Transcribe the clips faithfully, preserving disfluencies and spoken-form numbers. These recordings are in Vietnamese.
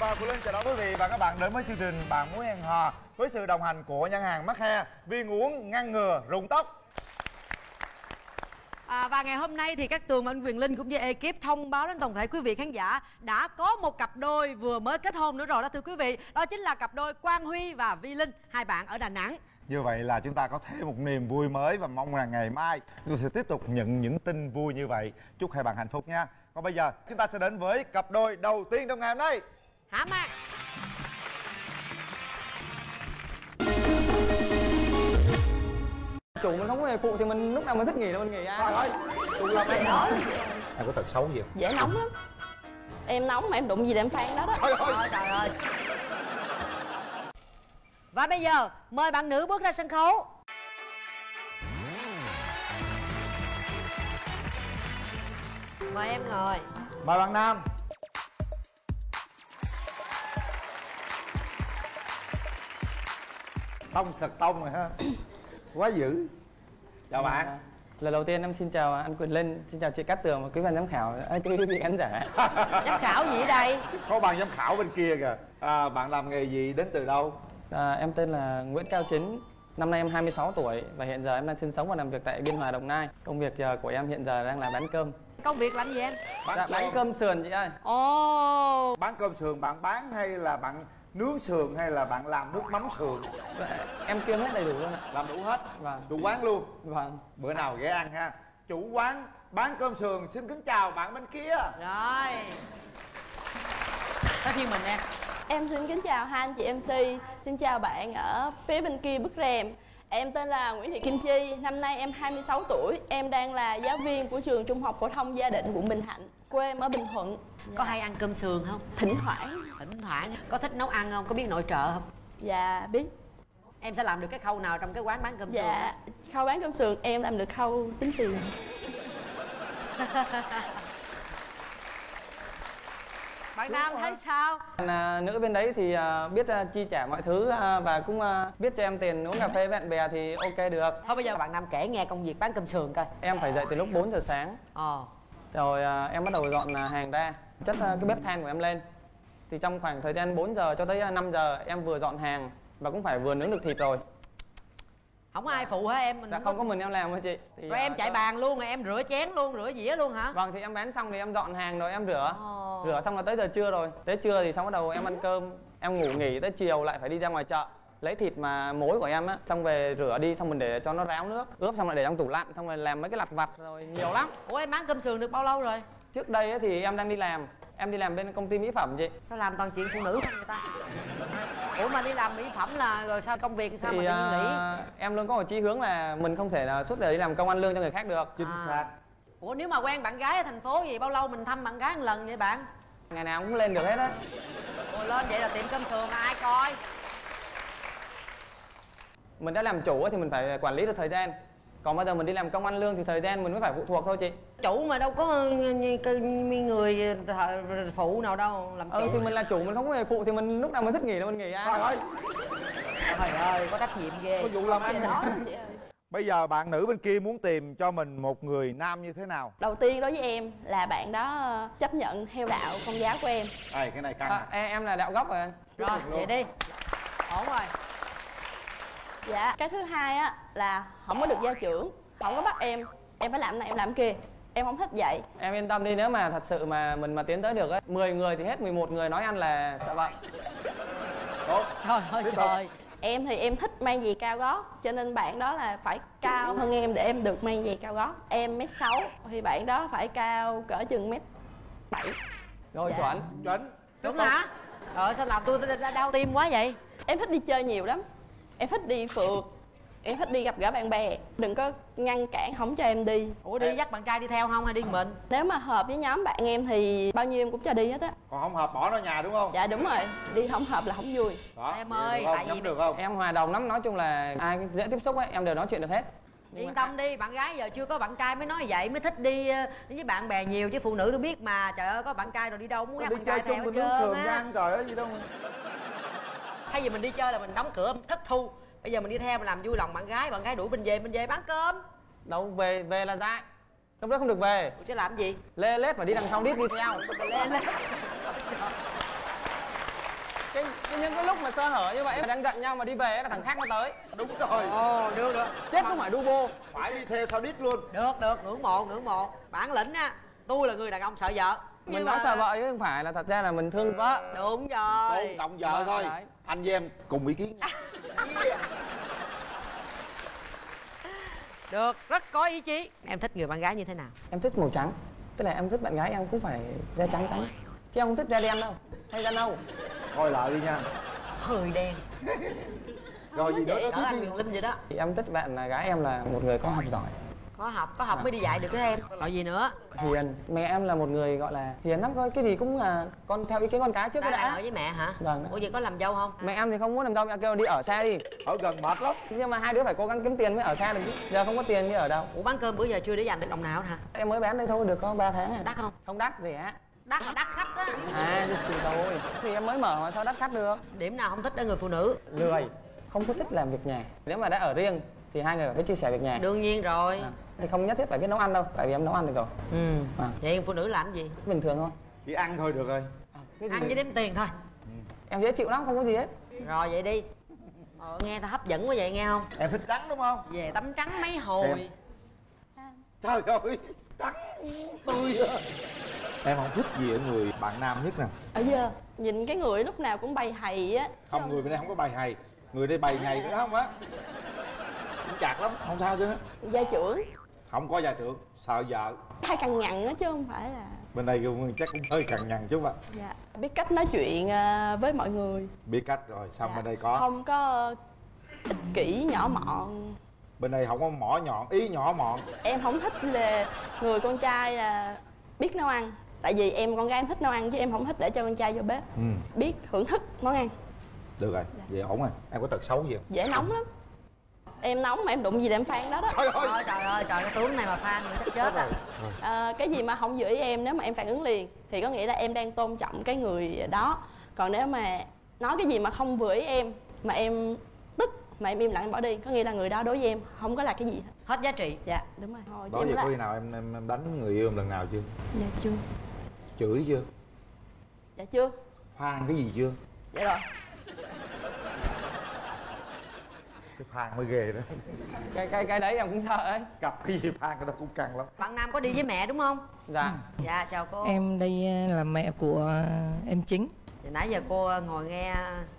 và Phương Linh chào đón quý vị và các bạn đến với chương trình Bạn Muốn Hẹn Hò với sự đồng hành của nhãn hàng Mắc He, viên uống ngăn ngừa rụng tóc. À, và ngày hôm nay thì các Tường và anh Quyền Linh cũng như ekip thông báo đến toàn thể quý vị khán giả đã có một cặp đôi vừa mới kết hôn nữa rồi đó thưa quý vị. Đó chính là cặp đôi Quang Huy và Vi Linh, hai bạn ở Đà Nẵng. Như vậy là chúng ta có thêm một niềm vui mới và mong rằng ngày mai chúng ta sẽ tiếp tục nhận những tin vui như vậy. Chúc hai bạn hạnh phúc nha. Còn bây giờ chúng ta sẽ đến với cặp đôi đầu tiên trong ngày hôm nay. Hả Mang? Chủ mình không có nghề phụ thì mình lúc nào mình thích nghỉ là mình nghỉ. Trời ơi, chủ làm em nói. Em có tật xấu gì không? Dễ nóng lắm. Em nóng mà em đụng gì để em phan đó đó. Trời ơi, Trời, trời ơi. Và bây giờ mời bạn nữ bước ra sân khấu. Mời em ngồi. mời bạn nam. Tông sật tông rồi ha. Quá dữ. Chào bạn. À, lần đầu tiên em xin chào anh Quyền Linh, xin chào chị Cát Tường và quý ban giám khảo, à, quý vị khán giả. Giám khảo gì ở đây? Có ban giám khảo bên kia kìa. À, bạn làm nghề gì, đến từ đâu? À, em tên là Nguyễn Cao Chính, năm nay em hai mươi sáu tuổi và hiện giờ em đang sinh sống và làm việc tại Biên Hòa, Đồng Nai. Công việc giờ của em hiện giờ đang là bán cơm. Công việc làm gì em? Bán, Dạ, cơm. bán cơm sườn chị ơi. Ồ. Oh. Bán cơm sườn bạn bán hay là bạn nướng sườn hay là bạn làm nước mắm sườn? Dạ, em kiêm hết đầy đủ luôn ạ. Làm đủ hết. Vâng. Chủ quán luôn. Vâng. Bữa nào ghé ăn ha. Chủ quán bán cơm sườn xin kính chào bạn bên kia. Rồi. Tới phiên mình em. Em xin kính chào hai anh chị em xê. Xin chào bạn ở phía bên kia bức rèm. Em tên là Nguyễn Thị Kim Chi. Năm nay em hai mươi sáu tuổi. Em đang là giáo viên của trường Trung học phổ thông Gia Định, quận Bình Thạnh. Quê em ở Bình Thuận. Có hay ăn cơm sườn không? Thỉnh thoảng. Thỉnh thoảng. Có thích nấu ăn không? Có biết nội trợ không? Dạ biết. Em sẽ làm được cái khâu nào trong cái quán bán cơm sườn? Dạ khâu bán cơm sườn em làm được khâu tính tiền. Bạn nam thấy sao? À, nữ bên đấy thì à, biết à, chi trả mọi thứ à, và cũng à, biết cho em tiền uống cà phê với bạn bè thì ok được. Thôi bây giờ bạn nam kể nghe công việc bán cơm sườn coi. Em phải dậy từ lúc bốn giờ sáng. Ờ. Rồi à, em bắt đầu dọn à, hàng ra, chất à, cái bếp than của em lên. Thì trong khoảng thời gian bốn giờ cho tới à, năm giờ em vừa dọn hàng và cũng phải vừa nướng được thịt rồi. Không có ai phụ hả em? Mình Dạ không có mình em làm thôi chị. Thì, rồi à, em chạy có... bàn luôn rồi em rửa chén luôn, rửa dĩa luôn hả? Vâng, thì em bán xong thì em dọn hàng rồi em rửa. Ồ. Rửa xong là tới giờ trưa rồi. Tới trưa thì xong bắt đầu em ăn cơm, em ngủ nghỉ tới chiều lại phải đi ra ngoài chợ lấy thịt mà mối của em á, xong về rửa đi, xong mình để cho nó ráo nước, ướp xong lại để trong tủ lạnh, xong rồi làm mấy cái lặt vặt rồi nhiều lắm. Ủa em bán cơm sườn được bao lâu rồi? Trước đây ấy thì em đang đi làm, em đi làm bên công ty mỹ phẩm chị. Sao làm toàn chuyện phụ nữ không người ta? Ủa mà đi làm mỹ phẩm là rồi sao công việc sao Thì mà tự nhiên nghỉ? à, em luôn có một chí hướng là mình không thể là suốt đời đi làm công ăn lương cho người khác được. Chính À. xác. Ủa nếu mà quen bạn gái ở thành phố gì bao lâu mình thăm bạn gái một lần vậy bạn? Ngày nào cũng lên được hết á. Ủa lên vậy là tiệm cơm sườn mà ai coi? Mình đã làm chủ thì mình phải quản lý được thời gian. Còn bây giờ mình đi làm công ăn lương thì thời gian mình mới phải phụ thuộc thôi chị. Chủ mà đâu có người phụ nào đâu làm chủ. Ừ thì mình là chủ, mình không có nghề phụ thì mình lúc nào mình thích nghỉ là mình nghỉ Trời à. ơi, Trời ơi có trách nhiệm ghê. có vụ làm ăn Đó hả? chị ơi. Bây giờ bạn nữ bên kia muốn tìm cho mình một người nam như thế nào? Đầu tiên đối với em là bạn đó chấp nhận theo đạo công giáo của em. Ê, cái này căng À, à. em, em là đạo gốc rồi. Rồi vậy đi. Ổn rồi. Dạ. Cái thứ hai á là không có được gia trưởng, không có bắt em em phải làm này em làm kia, em không thích vậy. Em yên tâm đi, nếu mà thật sự mà mình mà tiến tới được ấy, mười người thì hết mười một người nói ăn là sợ vợ. Tốt. Trời ơi Tiếp tục. trời. Em thì em thích mang giày cao gót, cho nên bạn đó là phải cao hơn em để em được mang giày cao gót. Em mét sáu thì bạn đó phải cao cỡ chừng mét bảy. Rồi Dạ. chuẩn. Chuẩn. Đúng hả? Rồi sao làm tôi đau tim quá vậy? Em thích đi chơi nhiều lắm, em thích đi phượt, em thích đi gặp gỡ bạn bè. Đừng có ngăn cản không cho em đi. Ủa đi dắt bạn trai đi theo không hay đi một mình? Nếu mà hợp với nhóm bạn em thì bao nhiêu em cũng cho đi hết á. Còn không hợp bỏ nó nhà đúng không? Dạ đúng rồi, đi không hợp là không vui. Đó. Em vậy ơi, được không? tại vì Nhắm được không? Em hòa đồng lắm, nói chung là ai dễ tiếp xúc ấy, em đều nói chuyện được hết. Nhưng Yên mà- tâm đi, bạn gái giờ chưa có bạn trai mới nói vậy, mới thích đi ờ, với bạn bè nhiều chứ phụ nữ đâu biết mà. Trời ơi có bạn trai rồi đi đâu muốn Đi gặp bạn chơi trai chung theo mình hết nướng sườn trơn ra á. ăn trời ơi gì đâu. Thay vì mình đi chơi là mình đóng cửa thất thu. Bây giờ mình đi theo mình làm vui lòng bạn gái, bạn gái đuổi mình về, mình về bán cơm. Đâu về về là dại, lúc đó không được về. Ủa, chứ làm gì? Lê lết phải đi đằng sau đít đi theo. Lên lên. cái, cái những cái lúc mà sơ hở như vậy đang giận nhau mà đi về là thằng khác nó tới. Đúng rồi. Ồ, được được. Chết không phải đu bô. Phải đi theo sau đít luôn. Được được, ngưỡng mộ ngưỡng mộ. Bản lĩnh á, tôi là người đàn ông sợ vợ. Mình Nhưng nói mà- sợ vợ chứ không phải là thật ra là mình thương vợ. Đúng rồi. Tôn trọng vợ thôi. Đấy. Anh với em cùng ý kiến nha. Được, rất có ý chí. Em thích người bạn gái như thế nào? Em thích màu trắng. Tức là em thích bạn gái em cũng phải da trắng trắng. Chứ em không thích da đen đâu. Hay da nâu. Coi lại đi nha. Hơi đen. Rồi gì nữa? Cỡ anh Huyền Linh vậy đó. Thì em thích bạn là gái em là một người có học giỏi, Có học, có học mới đi dạy được các em. Loại gì nữa? hiền. Mẹ em là một người gọi là hiền lắm, coi cái gì cũng là con theo ý kiến con cái trước Đã cái đang đã. ở với mẹ hả? Vâng. Ủa vậy có làm dâu không? Mẹ em thì không muốn làm đâu, mẹ kêu đi ở xa đi. Ở gần mệt lắm. Nhưng mà hai đứa phải cố gắng kiếm tiền mới ở xa được chứ. Giờ không có tiền đi ở đâu. Ủa bán cơm bữa giờ chưa để dành được đồng nào hả? Em mới bán đây thôi, được có ba tháng à. Đắt không? Không đắt, rẻ. Đắt là đắt khách á. À, thì thôi. Thì em mới mở mà sao đắt khách được. Điểm nào không thích ở người phụ nữ? Lười, không có thích làm việc nhà. Nếu mà đã ở riêng thì hai người phải biết chia sẻ việc nhà. Đương nhiên rồi. À, thì không nhất thiết phải biết nấu ăn đâu, tại vì em nấu ăn được rồi. Ừ. À. Vậy phụ nữ làm gì? Bình thường thôi. Chỉ ăn thôi được rồi. À, cái gì Ăn với được. đếm tiền thôi. Em dễ chịu lắm, không có gì hết. Rồi vậy đi. Ờ, nghe tao hấp dẫn quá vậy nghe không? Em thích trắng đúng không? Về tắm trắng mấy hồi. Em. Trời ơi, trắng tươi à. Em không thích gì ở người bạn nam nhất nè? Ở giờ nhìn cái người lúc nào cũng bày hầy á. Không, người bên đây không có bài hài. Người đây bày nhầy nữa không á. Cũng chặt lắm, không sao chứ. Gia trưởng Không có gia trưởng, sợ vợ. hay cằn nhằn á chứ không phải là. Bên đây chắc cũng hơi cằn nhằn chút ạ. Dạ, biết cách nói chuyện à, với mọi người. Biết cách rồi, xong Dạ. bên đây có. Không có ích kỷ nhỏ mọn. Bên đây không có mỏ nhọn, ý nhỏ mọn. Em không thích là người con trai là biết nấu ăn. Tại vì em con gái em thích nấu ăn chứ em không thích để cho con trai vô bếp. Ừ, Biết thưởng thức món ăn. được rồi, vậy ổn rồi. Em có tật xấu gì không? Dễ nóng lắm. Em nóng mà em đụng gì là em phan đó đó. Trời ơi. Trời, trời ơi, trời cái tướng này mà phan nữa chắc chết à. À, cái gì mà không vừa ý em nếu mà em phản ứng liền thì có nghĩa là em đang tôn trọng cái người đó. Còn nếu mà nói cái gì mà không vừa ý em mà em tức mà em im lặng em bỏ đi, có nghĩa là người đó đối với em không có là cái gì hết. Hết giá trị. Dạ đúng rồi. Thôi, Đó chứ em giờ là- có khi nào em, em, em đánh người yêu em lần nào chưa? Dạ chưa. Chửi chưa? Dạ chưa. Phan cái gì chưa? Dạ rồi. Cái phan mới ghê đó. Cái cái cái đấy em cũng sợ ấy. Gặp cái gì phan cái đó cũng căng lắm. Bạn Nam có đi với mẹ đúng không? Dạ. Dạ chào cô. Em đây là mẹ của em Chính. Thì nãy giờ cô ngồi nghe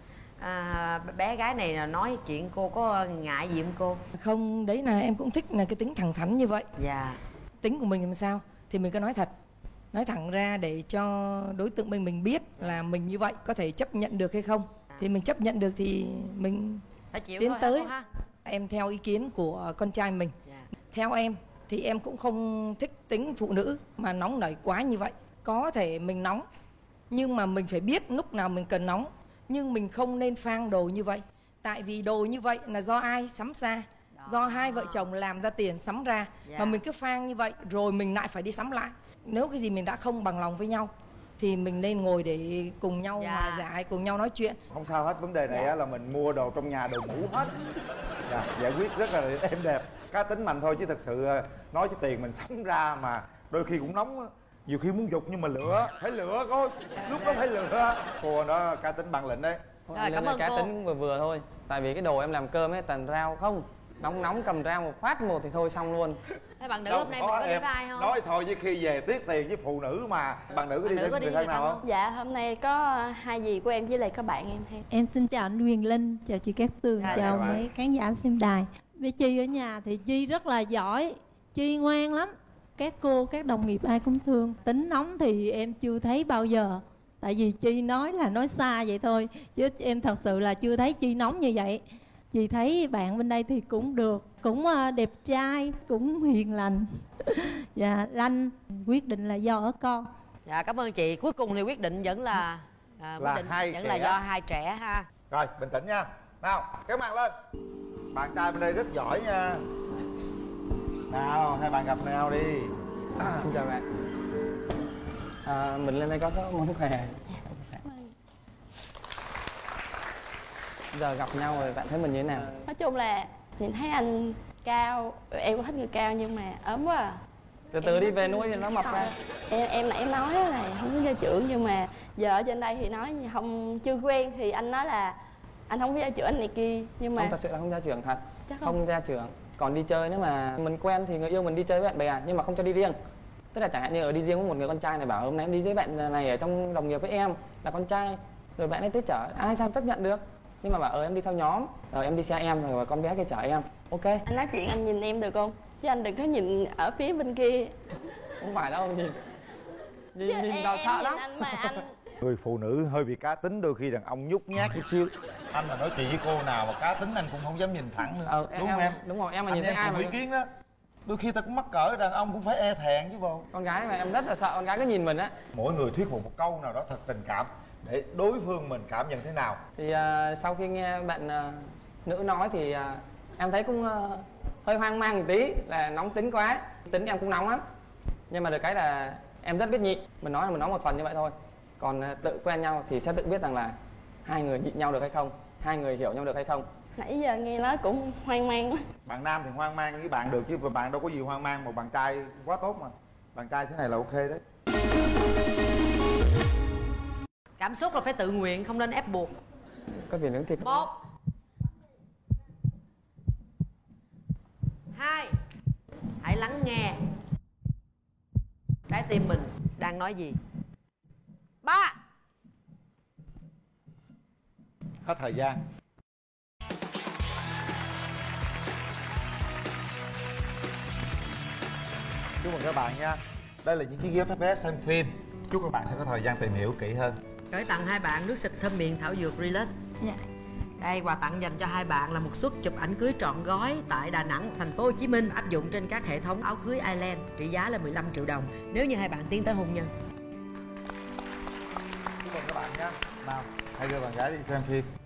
à, bé gái này là nói chuyện, cô có ngại gì không cô? Không, đấy là em cũng thích là cái tính thẳng thắn như vậy. Dạ. Tính của mình làm sao thì mình cứ nói thật, nói thẳng ra để cho đối tượng bên mình biết là mình như vậy có thể chấp nhận được hay không. Thì mình chấp nhận được thì mình Phải chịu tiến thôi hả tới. cô ha? Em theo ý kiến của con trai mình. Dạ. Theo em thì em cũng không thích tính phụ nữ mà nóng nảy quá như vậy. Có thể mình nóng nhưng mà mình phải biết lúc nào mình cần nóng, nhưng mình không nên phang đồ như vậy. Tại vì đồ như vậy là do ai sắm ra? Do hai vợ chồng làm ra tiền sắm ra. Dạ. Mà mình cứ phang như vậy rồi mình lại phải đi sắm lại. Nếu cái gì mình đã không bằng lòng với nhau thì mình nên ngồi để cùng nhau Dạ. hòa giải, cùng nhau nói chuyện. Không sao hết, vấn đề này á là mình mua đồ trong nhà đồ ngủ hết. Dạ, giải quyết rất là êm đẹp. Cá tính mạnh thôi chứ thật sự nói cho tiền mình sắm ra mà đôi khi cũng nóng á. Nhiều khi muốn dục nhưng mà lửa, phải lửa có lúc đó phải lửa. Cô đó cá tính bản lĩnh đấy. Thôi, Rồi, nên cảm là ơn cá cô. tính vừa vừa thôi. Tại vì cái đồ em làm cơm ấy toàn rau không. Nóng nóng cầm rau một phát một thì thôi xong luôn. Thế bạn nữ Đâu hôm nay mình có đi em. với ai không? Nói thôi chứ khi về tiếc tiền với phụ nữ mà. Bạn nữ có đi Bạn nữ có với đi người với thân nào người không? thân Dạ hôm nay có hai dì của em với lại có bạn em theo. Em xin chào anh Huyền Linh, chào chị Cát Tường, Dạ, chào chào mấy khán giả xem đài. Với Chi ở nhà thì Chi rất là giỏi, Chi ngoan lắm. Các cô, các đồng nghiệp ai cũng thương. Tính nóng thì em chưa thấy bao giờ. Tại vì Chi nói là nói xa vậy thôi. Chứ em thật sự là chưa thấy Chi nóng như vậy. Chị thấy bạn bên đây thì cũng được, cũng ờ, đẹp trai, cũng hiền lành. Dạ, Lanh quyết định là do ở con. Dạ cảm ơn chị. Cuối cùng thì quyết định vẫn là à, quyết Là định hai vẫn trẻ. là do hai trẻ ha. Rồi, bình tĩnh nha. Nào, kéo màn lên. Bạn trai bên đây rất giỏi nha. Nào, hai bạn gặp nhau đi. Xin chào bạn. À, mình lên đây có có món quà. Giờ gặp nhau rồi bạn thấy mình như thế nào? Nói chung là nhìn thấy anh cao, em cũng thích người cao nhưng mà ốm quá à. Từ từ đi về nuôi thì nó mập ra. Em em nãy em nói á là không có gia trưởng nhưng mà Giờ ở trên đây thì nói không chưa quen thì anh nói là anh không có gia trưởng anh này kia, nhưng mà Không, thật sự là không gia trưởng thật. chắc không. Không gia trưởng. Còn đi chơi nếu mà mình quen thì người yêu mình đi chơi với bạn bè, nhưng mà không cho đi riêng. Tức là chẳng hạn như ở đi riêng với một người con trai này, bảo hôm nay em đi với bạn này ở trong đồng nghiệp với em là con trai, rồi bạn ấy tới chở, ai sao chấp nhận được. Nhưng mà bảo ờ em đi theo nhóm, rồi em đi xe em, rồi con bé kia chở em, ok. Anh nói chuyện anh nhìn em được không? Chứ anh đừng có nhìn ở phía bên kia. Không phải đâu, nhìn Chứ nhìn, nhìn em, vào em sợ nhìn lắm. anh mà anh Người phụ nữ hơi bị cá tính, đôi khi đàn ông nhút nhát chút xíu. Anh mà nói chuyện với cô nào mà cá tính anh cũng không dám nhìn thẳng nữa. Ờ, Đúng không em? Đúng rồi, em mà Anh nhìn thấy em ai cùng mà ý kiến đó. Đôi khi ta cũng mắc cỡ, đàn ông cũng phải e thẹn chứ bộ. con gái mà em rất là sợ con gái cứ nhìn mình á. Mỗi người thuyết phục một câu nào đó thật tình cảm để đối phương mình cảm nhận thế nào. Thì à, sau khi nghe bạn à, nữ nói thì à, em thấy cũng à, hơi hoang mang một tí, là nóng tính quá. Tính em cũng nóng lắm, nhưng mà được cái là em rất biết nhịn. Mình nói là mình nói một phần như vậy thôi, còn à, tự quen nhau thì sẽ tự biết rằng là hai người nhịn nhau được hay không, hai người hiểu nhau được hay không. nãy giờ nghe nói cũng hoang mang quá. Bạn nam thì hoang mang với bạn được chứ bạn đâu có gì hoang mang, một bạn trai quá tốt mà. Bạn trai thế này là ok đấy. Cảm xúc là phải tự nguyện, không nên ép buộc. Có việc nướng thịt không? Một, hai, hãy lắng nghe trái tim mình đang nói gì. Ba. Hết thời gian. Chúc mừng các bạn nha. Đây là những chiếc ghế vé xem phim. Chúc các bạn sẽ có thời gian tìm hiểu kỹ hơn. Gửi tặng hai bạn nước xịt thơm miệng thảo dược Relax. Dạ. Đây, quà tặng dành cho hai bạn là một suất chụp ảnh cưới trọn gói tại Đà Nẵng, thành phố Hồ Chí Minh, áp dụng trên các hệ thống áo cưới Island, trị giá là mười lăm triệu đồng nếu như hai bạn tiến tới hôn nhân. Chúc mừng các bạn nha. Nào, hãy đưa bạn gái đi xem phim.